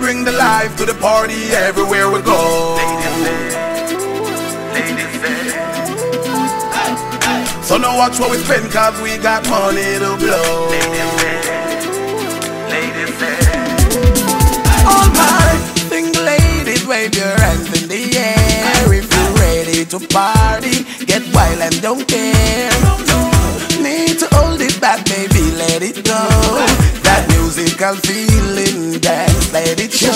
bring the life to the party everywhere we go. So now watch what we spend, cause we got money to blow. All my single ladies, wave your hands in the air. If you're ready to party, get wild and don't care. Need to hold it back, baby, let it go. That musical feeling, dance, let it show.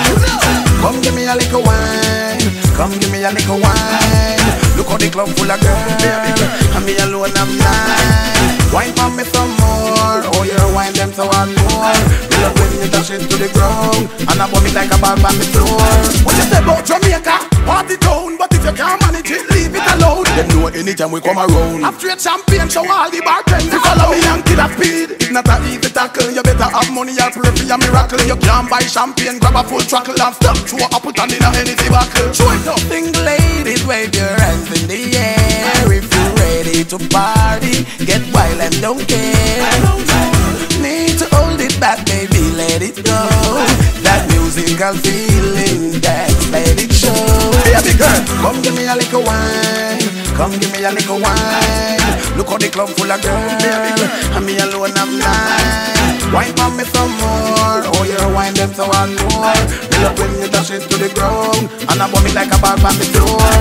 Come give me a little wine, come give me a little wine. Look how the club full of girls, and me alone have nine. Wine for me some more, oh you wine them so hard more. We love when you dash it to the ground, and I bump it like a ball on the floor. What you say about Jamaica? Party town, but if you can't manage it, leave it alone. Them know anytime we come around, I'm straight champagne, show all the bartenders follow me and kill that speed. It's not an easy tackle, you better have money or pray for a miracle. You can't buy champagne, grab a full truckle and stop throw a put on in a anything buckle. Show it up. Single ladies, wave your hands in the air. If you're ready to party, get wild and don't care. Need to hold it back, baby, let it go. That musical feeling, dance, let it show. Baby girl, come give me a little wine, come give me a little wine. Look how the club full of girls, and me alone have nine. Wine for me some more, oh you wine them so hard more. Me love when you dash it to the ground, and I bump it like a ball on the floor.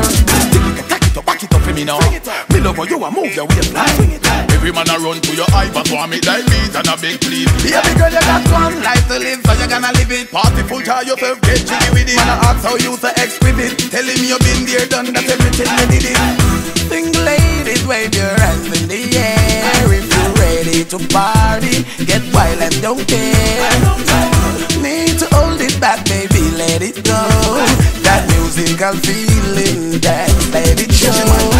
Back it up for me now. Me love how you a move your waistline. Every man a run to your eye, but want me like beat and a big please. Baby girl, you got one life to live, so you gonna live it. Party full, try yourself, get jiggy with it. Man, I ask how you so exquisite. Tell him you been there, done that, everything you did it. Single ladies, wave your hands in the air. If you're ready to party, get wild and don't care. Need to hold it back, baby, let it go. That musical feeling, dance, let it show.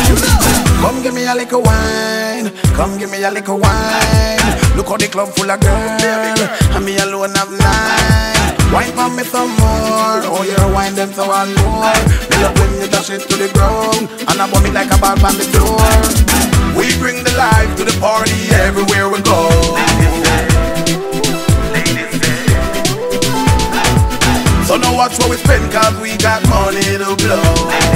Come give me a little wine, come give me a little wine. Look how the club full of girls, and me alone have nine. Wine for me some more, oh you wine them so hard more. Me love when you dash it to the ground, and I bump it like a ball on the floor. We bring the life to the party everywhere we go. So now watch what we spend, cause we got money to blow.